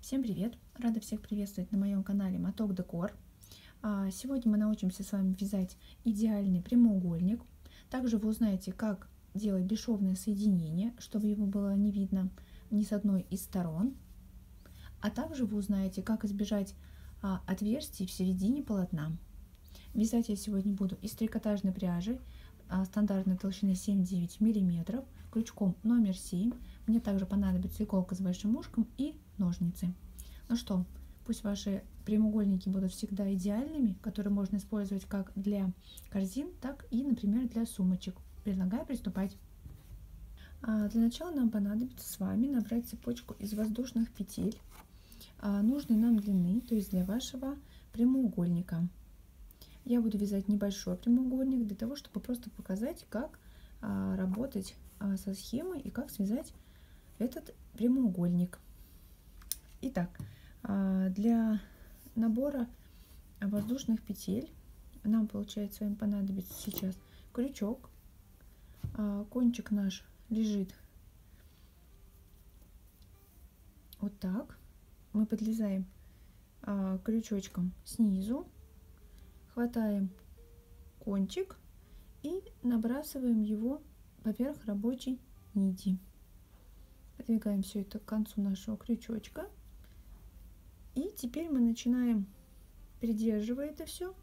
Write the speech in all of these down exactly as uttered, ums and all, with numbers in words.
Всем привет! Рада всех приветствовать на моем канале Моток Декор. Сегодня мы научимся с вами вязать идеальный прямоугольник. Также вы узнаете, как делать бесшовное соединение, чтобы его было не видно ни с одной из сторон. А также вы узнаете, как избежать отверстий в середине полотна. Вязать я сегодня буду из трикотажной пряжи стандартной толщины семь-девять миллиметров, крючком номер семь. Мне также понадобится иголка с большим ушком и ножницы. Ну что, пусть ваши прямоугольники будут всегда идеальными, которые можно использовать как для корзин, так и, например, для сумочек. Предлагаю приступать. А для начала нам понадобится с вами набрать цепочку из воздушных петель а, нужной нам длины, то есть для вашего прямоугольника. Я буду вязать небольшой прямоугольник для того, чтобы просто показать, как а, работать а, со схемой и как связать этот прямоугольник. Итак, для набора воздушных петель нам, получается, с вами понадобится сейчас крючок. Кончик наш лежит вот так. Мы подлезаем крючочком снизу, хватаем кончик и набрасываем его поверх рабочей нити. Подвигаем все это к концу нашего крючочка. И теперь мы начинаем, придерживая это все,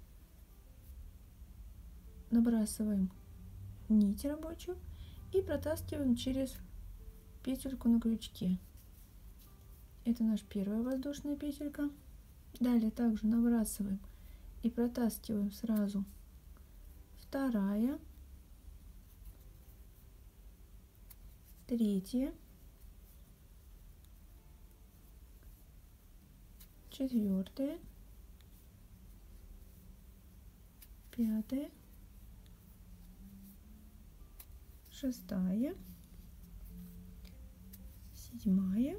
набрасываем нить рабочую и протаскиваем через петельку на крючке. Это наша первая воздушная петелька. Далее также набрасываем и протаскиваем сразу вторая, третья, четвертая, пятая, шестая, седьмая,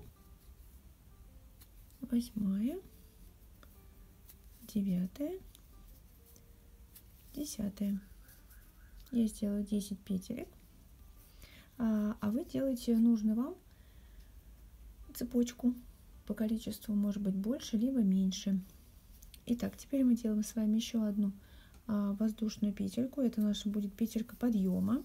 восьмая, девятая, десятая. Я сделаю десять петелек, а, а вы делаете нужную вам цепочку. По количеству может быть больше либо меньше. Итак, теперь мы делаем с вами еще одну а, воздушную петельку. Это наша будет петелька подъема.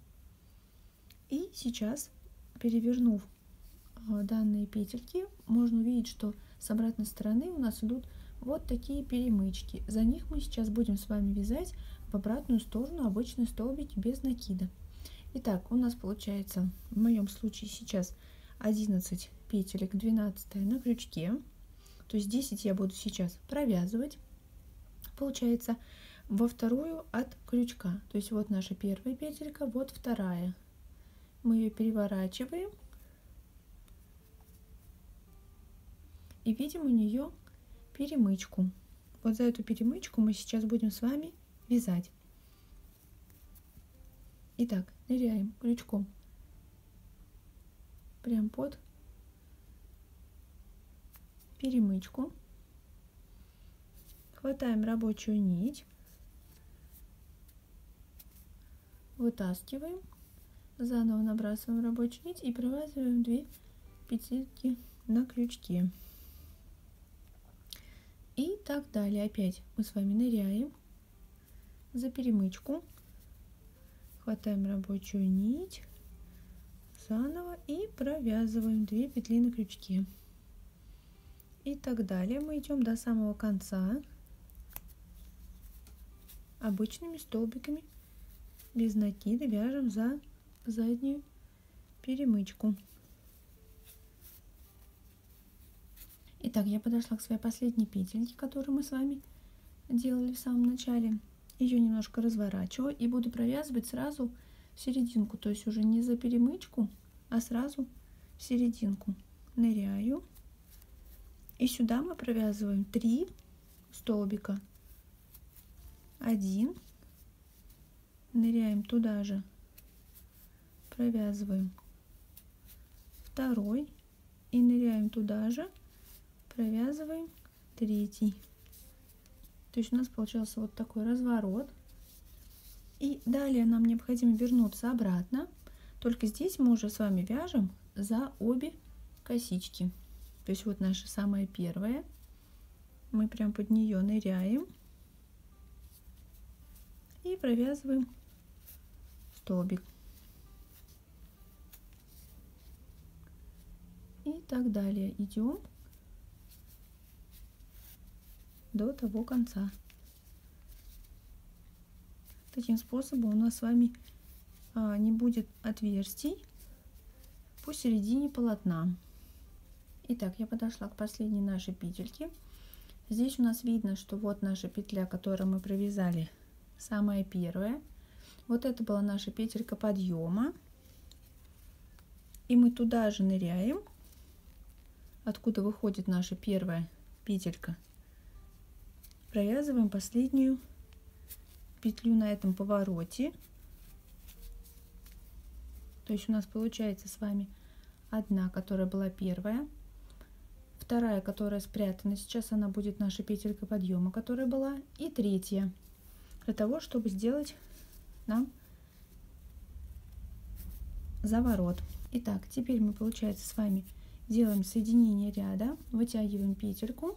И сейчас, перевернув а, данные петельки, можно увидеть, что с обратной стороны у нас идут вот такие перемычки. За них мы сейчас будем с вами вязать в обратную сторону обычные столбики без накида. Итак, у нас получается в моем случае сейчас одиннадцать петелек, двенадцатая на крючке, то есть десять я буду сейчас провязывать, получается, во вторую от крючка. То есть вот наша первая петелька, вот вторая. Мы ее переворачиваем и видим у нее перемычку. Вот за эту перемычку мы сейчас будем с вами вязать. Итак, ныряем крючком прям под перемычку, хватаем рабочую нить, вытаскиваем, заново набрасываем рабочую нить и провязываем две петельки на крючке. И так далее. Опять мы с вами ныряем за перемычку, хватаем рабочую нить, заново и провязываем две петли на крючке. И так далее. Мы идем до самого конца обычными столбиками без накида, вяжем за заднюю перемычку. Итак, я подошла к своей последней петельке, которую мы с вами делали в самом начале. Ее немножко разворачиваю и буду провязывать сразу в серединку, то есть уже не за перемычку, а сразу в серединку. Ныряю. И сюда мы провязываем три столбика. Один. Ныряем туда же. Провязываем второй. И ныряем туда же. Провязываем третий. То есть у нас получился вот такой разворот. И далее нам необходимо вернуться обратно. Только здесь мы уже с вами вяжем за обе косички. То есть вот наша самая первая. Мы прям под нее ныряем и провязываем столбик. И так далее идем до того конца. Таким способом у нас с вами а, не будет отверстий посередине полотна. Итак, я подошла к последней нашей петельке. Здесь у нас видно, что вот наша петля, которую мы провязали, самая первая. Вот это была наша петелька подъема. И мы туда же ныряем, откуда выходит наша первая петелька. Провязываем последнюю петлю на этом повороте. То есть у нас получается с вами одна, которая была первая, вторая, которая спрятана, сейчас она будет наша петелька подъема, которая была, и третья, для того, чтобы сделать нам заворот. Итак, теперь мы, получается, с вами делаем соединение ряда, вытягиваем петельку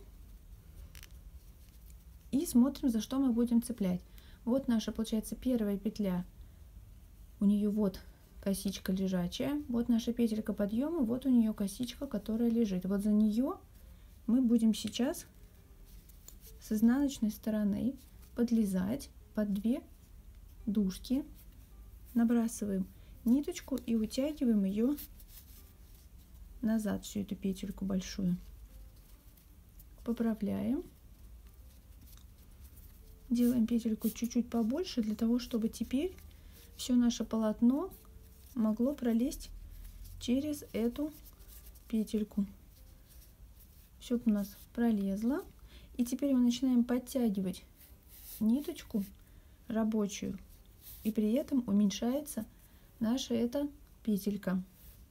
и смотрим, за что мы будем цеплять. Вот наша, получается, первая петля, у нее вот косичка лежачая, вот наша петелька подъема, вот у нее косичка, которая лежит. Вот за нее мы будем сейчас с изнаночной стороны подлезать под две дужки, набрасываем ниточку и вытягиваем ее назад, всю эту петельку большую. Поправляем. Делаем петельку чуть-чуть побольше, для того, чтобы теперь все наше полотно могло пролезть через эту петельку. Все у нас пролезло. И теперь мы начинаем подтягивать ниточку рабочую. И при этом уменьшается наша эта петелька.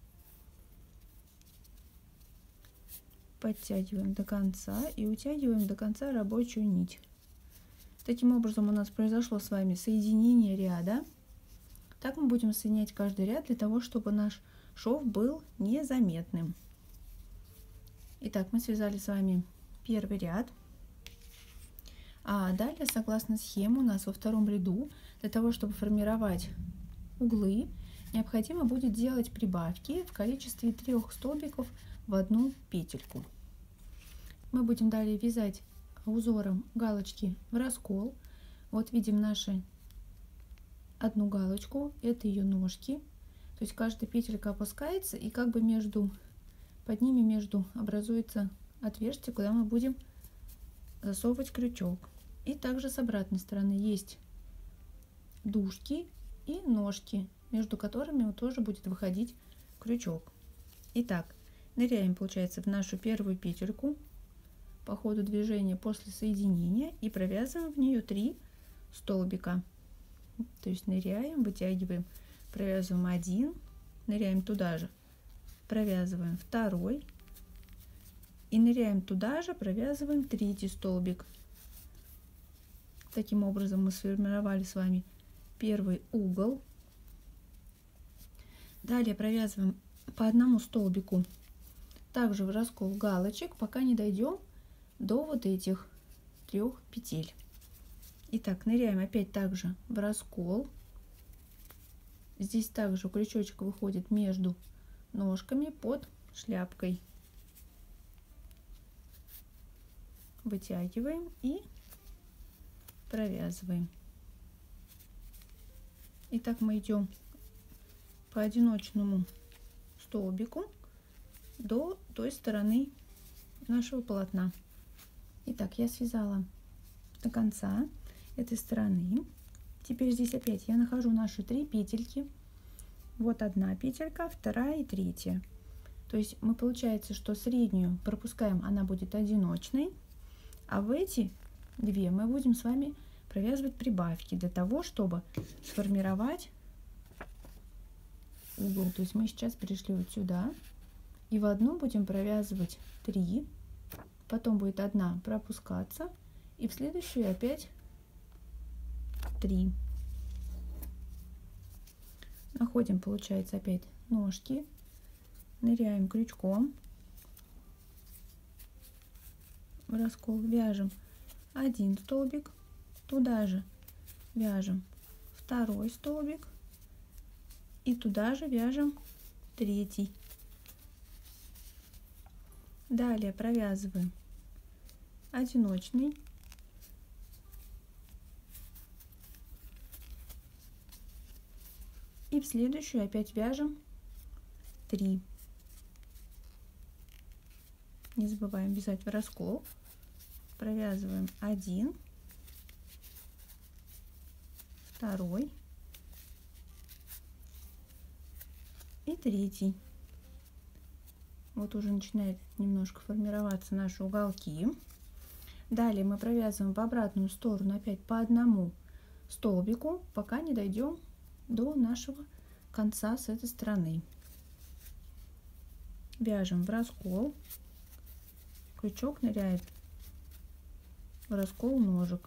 Подтягиваем до конца и утягиваем до конца рабочую нить. Таким образом у нас произошло с вами соединение ряда. Так мы будем соединять каждый ряд для того, чтобы наш шов был незаметным. Итак, мы связали с вами первый ряд. А далее, согласно схеме, у нас во втором ряду, для того, чтобы формировать углы, необходимо будет делать прибавки в количестве трех столбиков в одну петельку. Мы будем далее вязать узором галочки в раскол. Вот видим наши одну галочку, это ее ножки, то есть каждая петелька опускается, и как бы между под ними между образуется отверстие, куда мы будем засовывать крючок. И также с обратной стороны есть дужки и ножки, между которыми тоже будет выходить крючок. Итак, ныряем, получается, в нашу первую петельку по ходу движения после соединения и провязываем в нее три столбика. То есть ныряем, вытягиваем, провязываем один, ныряем туда же, провязываем второй и ныряем туда же, провязываем третий столбик. Таким образом мы сформировали с вами первый угол. Далее провязываем по одному столбику также в раскол галочек, пока не дойдем до вот этих трех петель. Итак, ныряем опять также в раскол. Здесь также крючочек выходит между ножками под шляпкой. Вытягиваем и провязываем. Итак, мы идем по одиночному столбику до той стороны нашего полотна. Итак, я связала до конца этой стороны. Теперь здесь опять я нахожу наши три петельки. Вот одна петелька, вторая и третья. То есть мы, получается, что среднюю пропускаем, она будет одиночной, а в эти две мы будем с вами провязывать прибавки для того, чтобы сформировать угол. То есть мы сейчас пришли вот сюда и в одну будем провязывать три, потом будет одна пропускаться и в следующую опять три. Находим, получается, опять ножки, ныряем крючком, в раскол, вяжем один столбик, туда же вяжем второй столбик и туда же вяжем третий. Далее провязываем одиночный, и в следующую опять вяжем три. Не забываем вязать в раскол. Провязываем один, второй и третий. Вот уже начинает немножко формироваться наши уголки. Далее мы провязываем в обратную сторону опять по одному столбику, пока не дойдем до нашего конца с этой стороны. Вяжем в раскол, крючок ныряет в раскол ножек.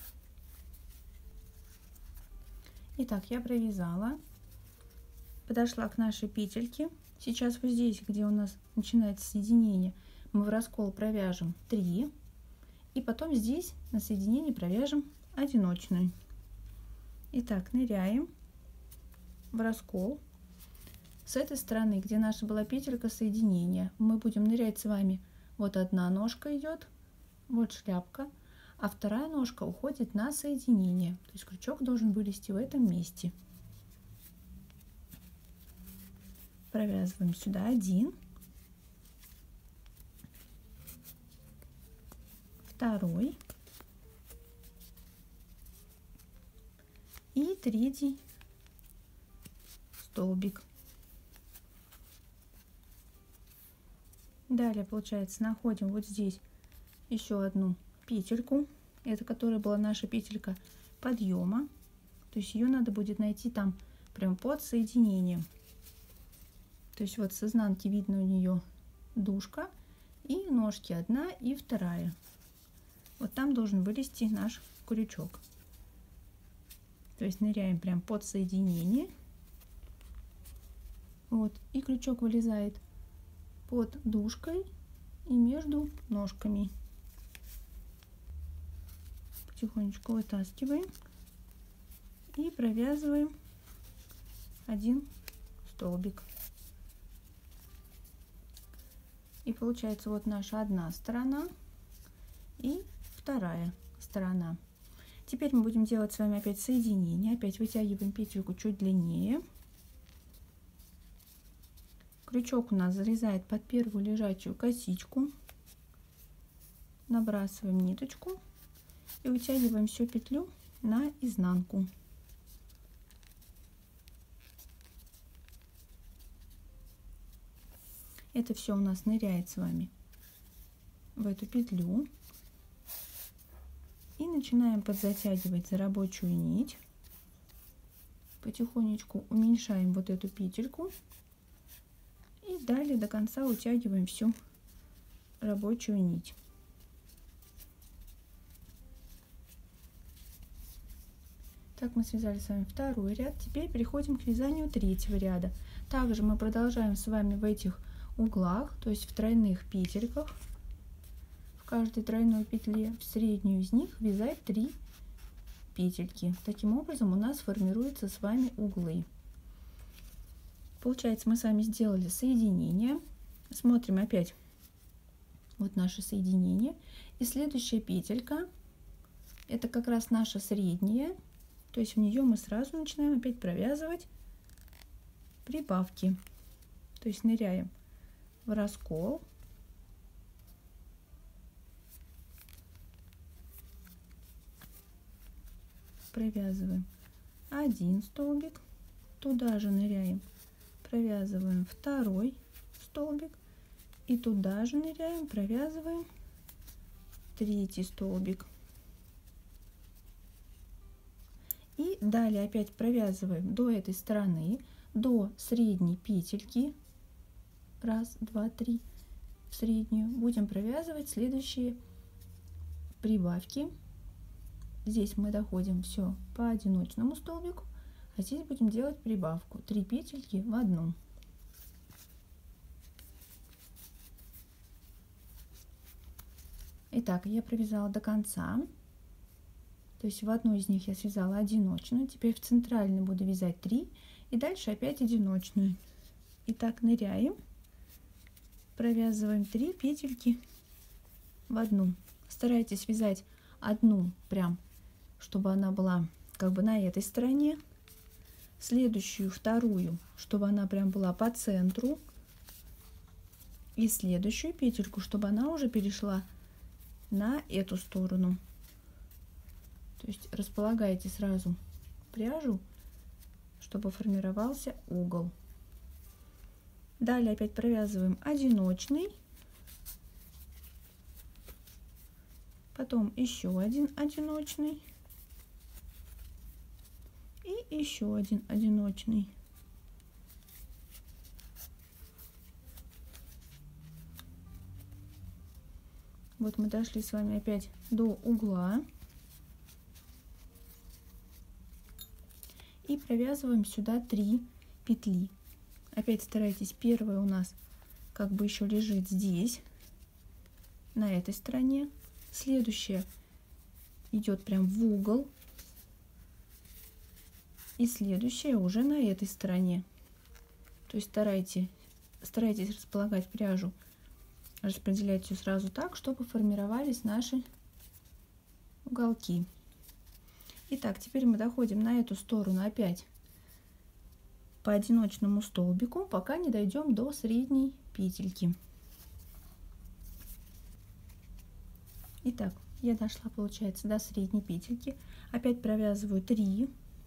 Итак, я провязала, подошла к нашей петельке. Сейчас вот здесь, где у нас начинается соединение, мы в раскол провяжем три, и потом здесь на соединении провяжем одиночную. Итак, ныряем в раскол. С этой стороны, где наша была петелька соединения, мы будем нырять с вами. Вот одна ножка идет, вот шляпка, а вторая ножка уходит на соединение. То есть крючок должен вылезти в этом месте. Провязываем сюда один, второй и третий столбик. Далее, получается, находим вот здесь еще одну петельку, это которая была наша петелька подъема, то есть ее надо будет найти там прям под соединением. То есть вот с изнанки видно у нее дужка и ножки одна и вторая. Вот там должен вылезти наш крючок. То есть ныряем прям под соединение. Вот, и крючок вылезает под дужкой и между ножками. Потихонечку вытаскиваем и провязываем один столбик. И получается вот наша одна сторона и вторая сторона. Теперь мы будем делать с вами опять соединение. Опять вытягиваем петельку чуть длиннее. Крючок у нас залезает под первую лежачую косичку. Набрасываем ниточку и вытягиваем всю петлю на изнанку. Это все у нас ныряет с вами в эту петлю. И начинаем подзатягивать за рабочую нить. Потихонечку уменьшаем вот эту петельку. И далее до конца утягиваем всю рабочую нить. Так мы связали с вами второй ряд. Теперь переходим к вязанию третьего ряда. Также мы продолжаем с вами в этих углах, то есть в тройных петельках, в каждой тройной петле в среднюю из них вязать три петельки. Таким образом у нас формируются с вами углы. Получается, мы с вами сделали соединение. Смотрим опять вот наше соединение. И следующая петелька, это как раз наша средняя. То есть в нее мы сразу начинаем опять провязывать прибавки. То есть ныряем в раскол. Провязываем один столбик. Туда же ныряем. Провязываем второй столбик и туда же ныряем, провязываем третий столбик. И далее опять провязываем до этой стороны, до средней петельки. Раз, два, три. В среднюю будем провязывать следующие прибавки. Здесь мы доходим все по одиночному столбику. А здесь будем делать прибавку. три петельки в одну. Итак, я провязала до конца. То есть в одну из них я связала одиночную. Теперь в центральной буду вязать три. И дальше опять одиночную. Итак, ныряем. Провязываем три петельки в одну. Старайтесь вязать одну прям, чтобы она была как бы на этой стороне. Следующую, вторую, чтобы она прям была по центру. И следующую петельку, чтобы она уже перешла на эту сторону. То есть располагайте сразу пряжу, чтобы формировался угол. Далее опять провязываем одиночный, потом еще один одиночный и еще один одиночный. Вот мы дошли с вами опять до угла и провязываем сюда три петли. Опять старайтесь, первая у нас как бы еще лежит здесь, на этой стороне. Следующая идет прям в угол. И следующая уже на этой стороне. То есть старайтесь, старайтесь располагать пряжу, распределять все сразу так, чтобы формировались наши уголки. Итак, теперь мы доходим на эту сторону опять по одиночному столбику, пока не дойдем до средней петельки. Итак, я дошла, получается, до средней петельки. Опять провязываю три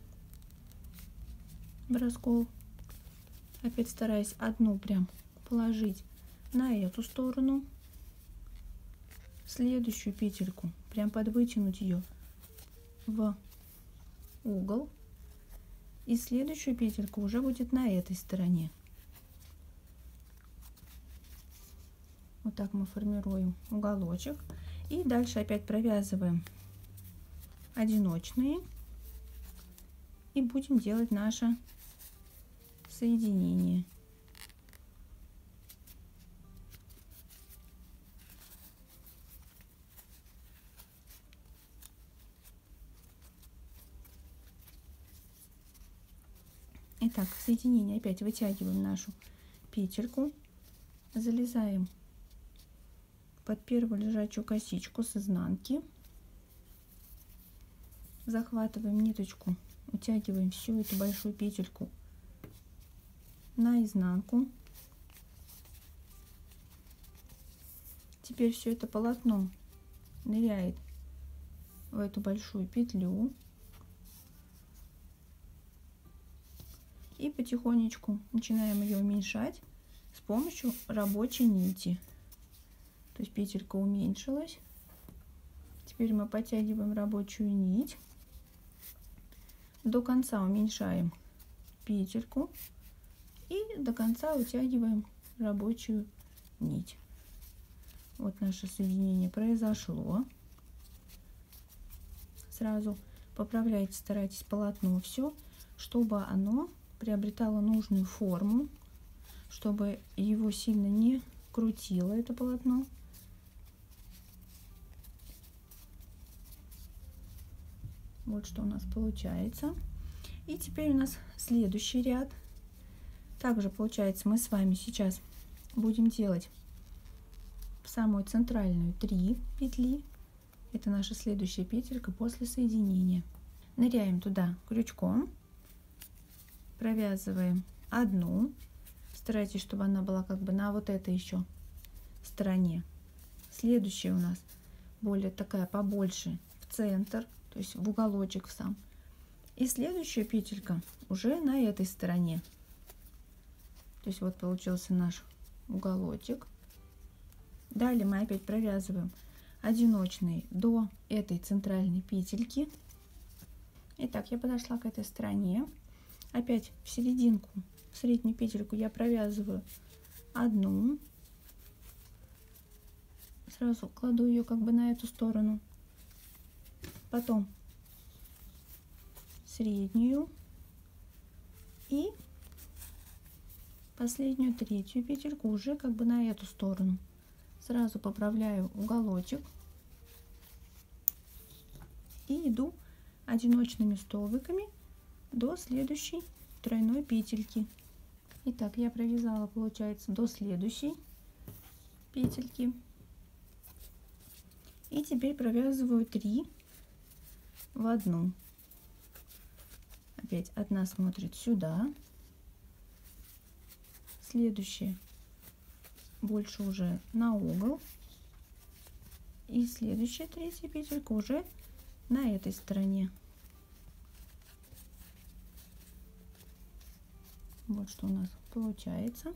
в раскол. Опять стараюсь одну прям положить на эту сторону. Следующую петельку прям подвытянуть ее в угол. И следующую петельку уже будет на этой стороне. Вот так мы формируем уголочек. И дальше опять провязываем одиночные. И будем делать наше соединение. Итак, соединение опять вытягиваем нашу петельку, залезаем под первую лежачую косичку с изнанки, захватываем ниточку, утягиваем всю эту большую петельку на изнанку. Теперь все это полотно ныряет в эту большую петлю. И потихонечку начинаем ее уменьшать с помощью рабочей нити. То есть петелька уменьшилась. Теперь мы подтягиваем рабочую нить. До конца уменьшаем петельку. И до конца утягиваем рабочую нить. Вот наше соединение произошло. Сразу поправляйте, старайтесь полотно все, чтобы оно приобретало нужную форму, чтобы его сильно не крутило, это полотно. Вот что у нас получается. И теперь у нас следующий ряд. Также получается, мы с вами сейчас будем делать в самую центральную три петли. Это наша следующая петелька после соединения. Ныряем туда крючком. Провязываем одну, старайтесь, чтобы она была как бы на вот этой еще стороне. Следующая у нас более такая побольше в центр, то есть в уголочек сам. И следующая петелька уже на этой стороне. То есть вот получился наш уголочек. Далее мы опять провязываем одиночные до этой центральной петельки. Итак, я подошла к этой стороне. Опять в серединку, в среднюю петельку я провязываю одну. Сразу кладу ее как бы на эту сторону. Потом среднюю. И последнюю третью петельку уже как бы на эту сторону. Сразу поправляю уголочек, и иду одиночными столбиками до следующей тройной петельки. Итак, я провязала, получается, до следующей петельки. И теперь провязываю три в одну. Опять одна смотрит сюда, следующая больше уже на угол, и следующая третья петелька уже на этой стороне. Вот что у нас получается.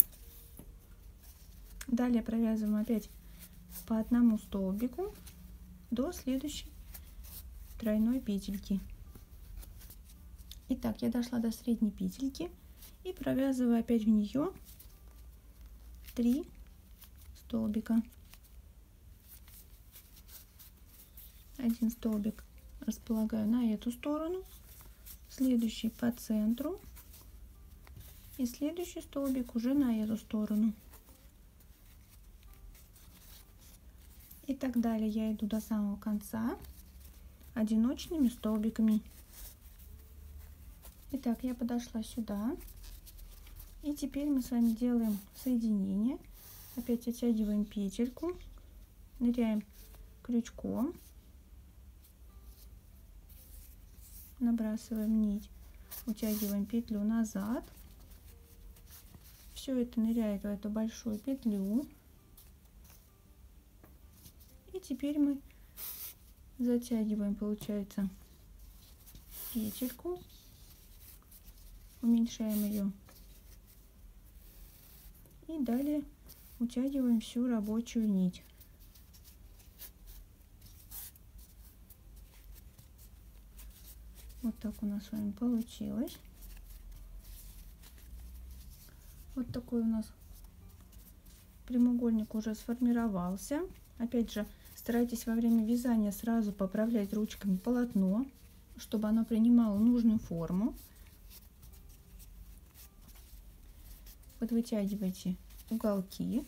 Далее провязываем опять по одному столбику до следующей тройной петельки. Итак, я дошла до средней петельки и провязываю опять в нее три столбика. Один столбик располагаю на эту сторону, следующий по центру и следующий столбик уже на эту сторону. И так далее я иду до самого конца одиночными столбиками. Итак, я подошла сюда, и теперь мы с вами делаем соединение. Опять оттягиваем петельку, ныряем крючком, набрасываем нить, утягиваем петлю назад. Все это ныряет в эту большую петлю. И теперь мы затягиваем, получается, петельку, уменьшаем ее и далее утягиваем всю рабочую нить. Вот так у нас с вами получилось. Вот такой у нас прямоугольник уже сформировался. Опять же, старайтесь во время вязания сразу поправлять ручками полотно, чтобы оно принимало нужную форму. Вот вытягивайте уголки,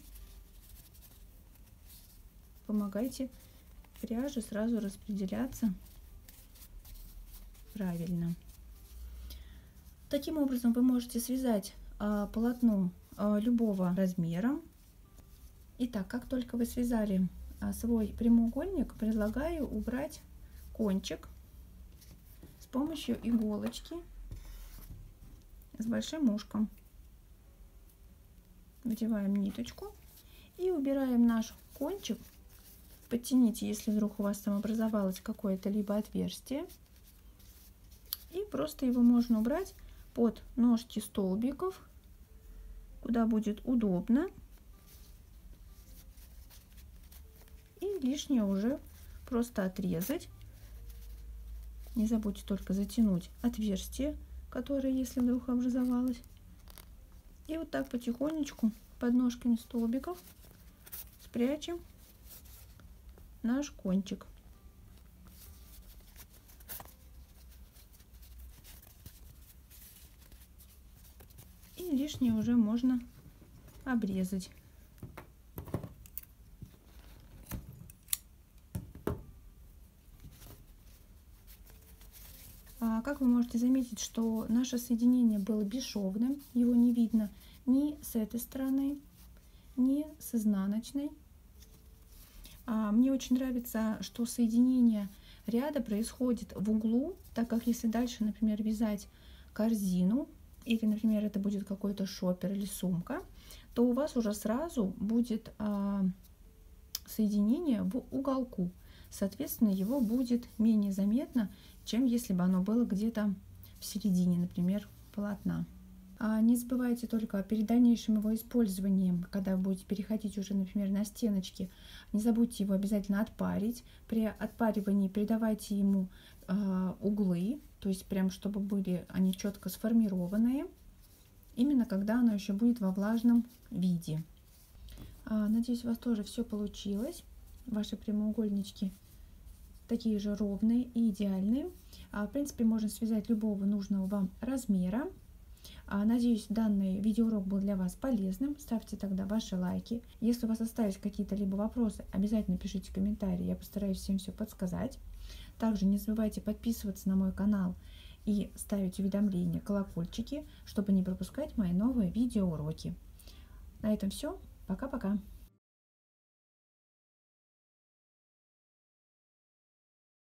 помогайте пряже сразу распределяться правильно. Таким образом вы можете связать а, полотно а, любого размера. Итак, как только вы связали а, свой прямоугольник, предлагаю убрать кончик с помощью иголочки с большим ушком. Вдеваем ниточку и убираем наш кончик. Подтяните, если вдруг у вас там образовалось какое-то либо отверстие. И просто его можно убрать под ножки столбиков, куда будет удобно. И лишнее уже просто отрезать. Не забудьте только затянуть отверстие, которое, если вдруг образовалось. И вот так потихонечку под ножками столбиков спрячем наш кончик. И лишнее уже можно обрезать. А как вы можете заметить, что наше соединение было бесшовным, его не видно ни с этой стороны, ни с изнаночной. А мне очень нравится, что соединение ряда происходит в углу, так как если дальше, например, вязать корзину, или, например, это будет какой-то шопер или сумка, то у вас уже сразу будет а, соединение в уголку. Соответственно, его будет менее заметно, чем если бы оно было где-то в середине, например, полотна. А не забывайте только перед дальнейшим его использованием, когда вы будете переходить уже, например, на стеночки, не забудьте его обязательно отпарить. При отпаривании придавайте ему э, углы, то есть прям чтобы были они четко сформированные, именно когда оно еще будет во влажном виде. А, надеюсь, у вас тоже все получилось. Ваши прямоугольнички такие же ровные и идеальные. А, в принципе, можно связать любого нужного вам размера. А, Надеюсь, данный видеоурок был для вас полезным. Ставьте тогда ваши лайки. Если у вас остались какие-то либо вопросы, обязательно пишите комментарии, я постараюсь всем все подсказать. Также не забывайте подписываться на мой канал и ставить уведомления, колокольчики, чтобы не пропускать мои новые видеоуроки. На этом все. Пока-пока.